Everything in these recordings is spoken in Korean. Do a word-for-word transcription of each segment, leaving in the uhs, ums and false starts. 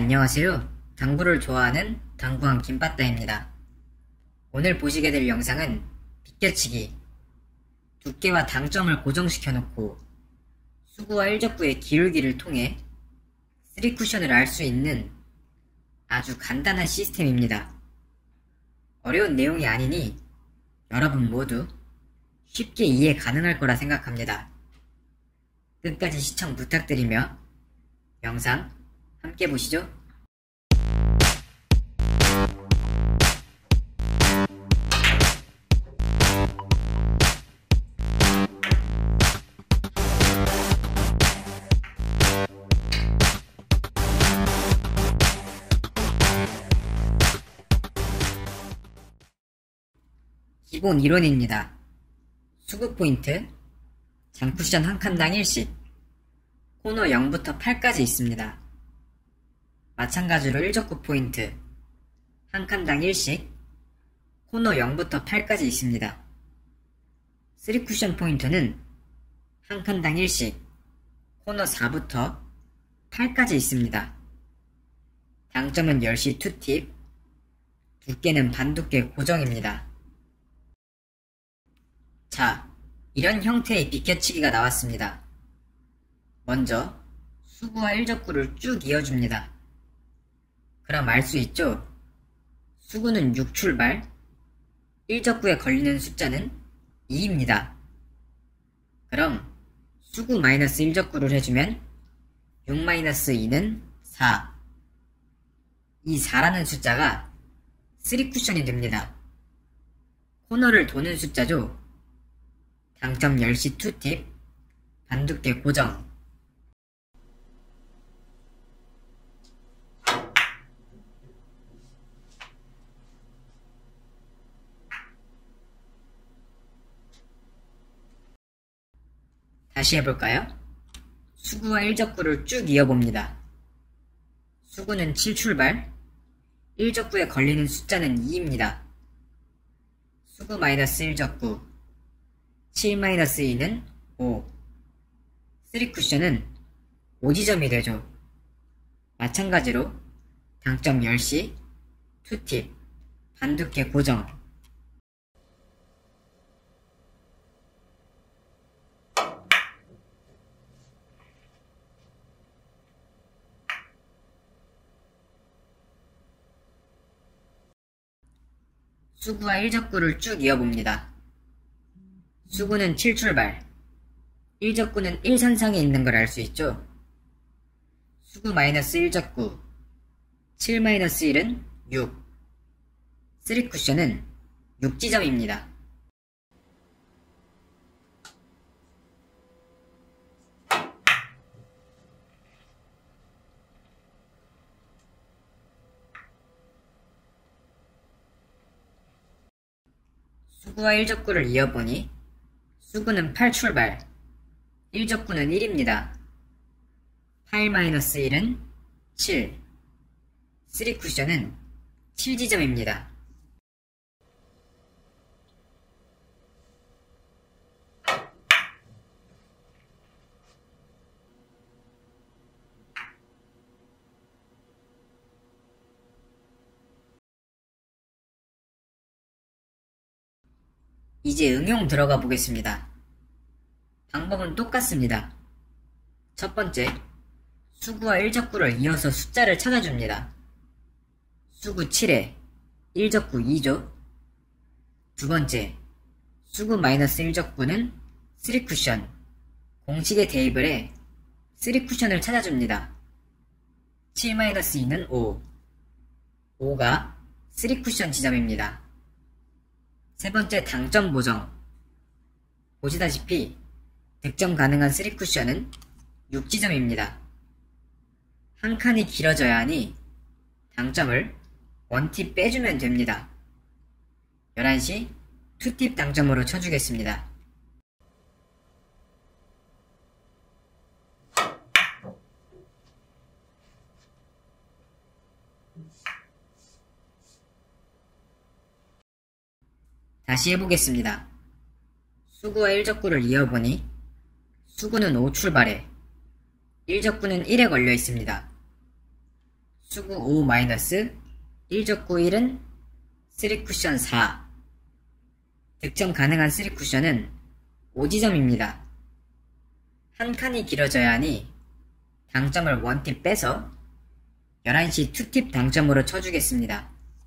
안녕하세요. 당구를 좋아하는 당구왕 김빠따입니다. 오늘 보시게 될 영상은 비껴치기, 두께와 당점을 고정시켜 놓고 수구와 일적구의 기울기를 통해 쓰리 쿠션을 알 수 있는 아주 간단한 시스템입니다. 어려운 내용이 아니니 여러분 모두 쉽게 이해 가능할 거라 생각합니다. 끝까지 시청 부탁드리며 영상 함께 보시죠. 기본 이론입니다. 수구 포인트, 장쿠션 한 칸당 일씩, 코너 영부터 팔까지 있습니다. 마찬가지로 일적구 포인트, 한 칸당 일씩, 코너 영부터 팔까지 있습니다. 쓰리 쿠션 포인트는 한 칸당 일씩, 코너 사부터 팔까지 있습니다. 당점은 열 시 투 팁, 두께는 반두께 고정입니다. 자, 이런 형태의 비껴치기가 나왔습니다. 먼저 수구와 일적구를 쭉 이어줍니다. 그럼 알 수 있죠? 수구는 육 출발, 일적구에 걸리는 숫자는 이입니다. 그럼 수구 마이너스 일적구를 해주면 육 마이너스 이는 사. 이 사라는 숫자가 쓰리 쿠션이 됩니다. 코너를 도는 숫자죠. 당점 열 시 투 팁, 반두께 고정. 다시 해볼까요? 수구와 일적구를 쭉 이어봅니다. 수구는 칠 출발, 일적구에 걸리는 숫자는 이입니다. 수구 마이너스 일적구, 칠 마이너스 이는 오. 쓰리 쿠션은 오 지점이 되죠. 마찬가지로 당점 열 시 투 팁, 반두께 고정. 수구와 일적구를 쭉 이어봅니다. 수구는 칠 출발, 일적구는 일 선상에 있는 걸 알 수 있죠? 수구 마이너스 일적구, 칠 마이너스 일은 육. 쓰리 쿠션은 육 지점입니다. 수구와 일적구를 이어보니 수구는 팔 출발, 일적구는 일입니다. 팔 마이너스 일은 칠. 쓰리 쿠션은 칠 지점입니다. 이제 응용 들어가 보겠습니다. 방법은 똑같습니다. 첫 번째, 수구와 일적구를 이어서 숫자를 찾아줍니다. 수구 칠에 일적구 이죠. 두 번째, 수구 마이너스 일적구는 쓰리 쿠션, 공식에 대입을 해 쓰리 쿠션을 찾아줍니다. 칠 마이너스 이는 오. 오가 쓰리 쿠션 지점입니다. 세 번째, 당점 보정. 보시다시피 득점 가능한 쓰리 쿠션은 육 지점입니다. 한 칸이 길어져야 하니 당점을 일 팁 빼주면 됩니다. 열한 시 투 팁 당점으로 쳐주겠습니다. 다시 해보겠습니다. 수구와 일적구를 이어보니 수구는 오 출발에 일적구는 일에 걸려 있습니다. 수구 오 마이너스 일 적구 일은 쓰리 쿠션 사. 득점 가능한 쓰리 쿠션은 오 지점입니다. 한 칸이 길어져야 하니 당점을 일 팁 빼서 열한 시 이 팁 당점으로 쳐주겠습니다.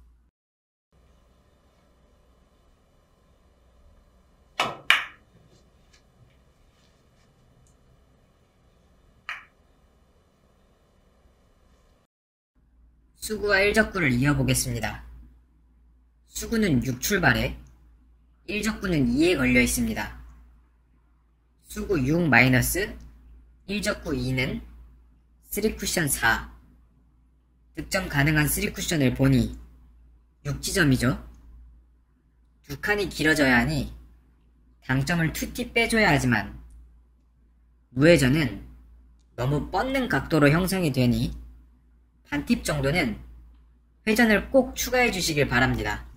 수구와 일 적구를 이어보겠습니다. 수구는 육 출발에 일 적구는 이에 걸려 있습니다. 수구 육 마이너스 일 적구 이는 쓰리 쿠션 사. 득점 가능한 쓰리 쿠션을 보니 육 지점이죠. 두 칸이 길어져야 하니 당점을 이 팁 빼줘야 하지만 무회전은 너무 뻗는 각도로 형성이 되니 반 팁 정도는 회전을 꼭 추가해 주시길 바랍니다.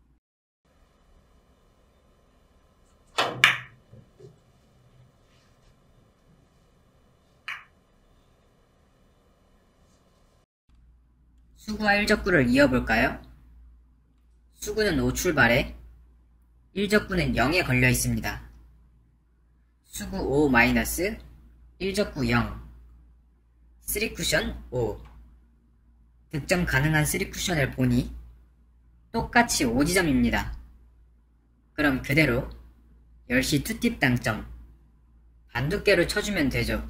수구와 일 적구를 이어볼까요? 수구는 오 출발에 일 적구는 영에 걸려 있습니다. 수구 오 마이너스 일 적구 영. 쓰리 쿠션 오. 득점 가능한 쓰리 쿠션을 보니 똑같이 오 지점입니다. 그럼 그대로 열 시 이 팁 당점 반두께로 쳐주면 되죠.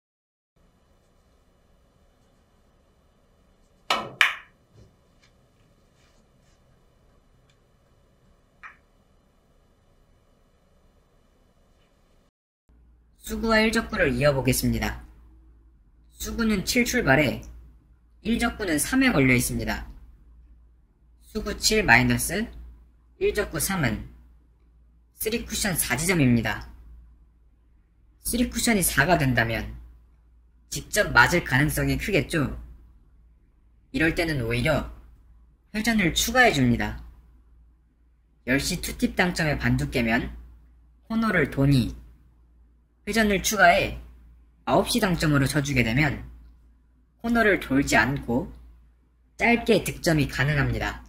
수구와 일 적구를 이어보겠습니다. 수구는 칠 출발에 일 적구는 삼에 걸려 있습니다. 수구 칠 마이너스 일 적구 삼은 쓰리 쿠션 사 지점입니다. 쓰리 쿠션이 사가 된다면 직접 맞을 가능성이 크겠죠? 이럴 때는 오히려 회전을 추가해줍니다. 열 시 이 팁 당점의 반두께면 코너를 도니 회전을 추가해 아홉 시 당점으로 쳐주게 되면 코너를 돌지 않고 짧게 득점이 가능합니다.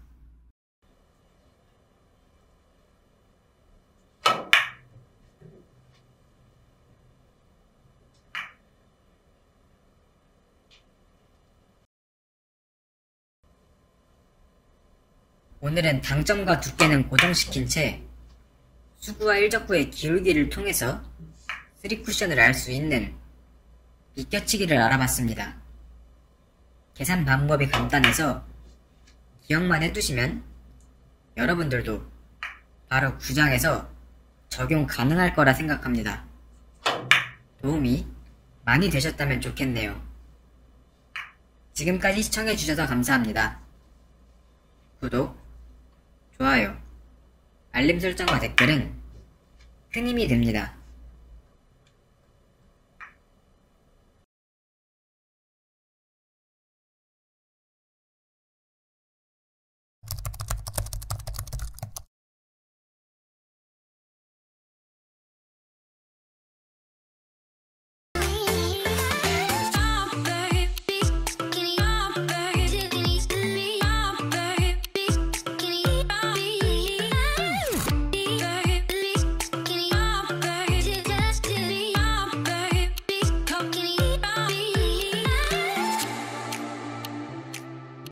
오늘은 당점과 두께는 고정시킨 채 수구와 일 적구의 기울기를 통해서 쓰리 쿠션을 알 수 있는 비껴치기를 알아봤습니다. 계산 방법이 간단해서 기억만 해두시면 여러분들도 바로 구장에서 적용 가능할 거라 생각합니다. 도움이 많이 되셨다면 좋겠네요. 지금까지 시청해주셔서 감사합니다. 구독, 좋아요, 알림 설정과 댓글은 큰 힘이 됩니다.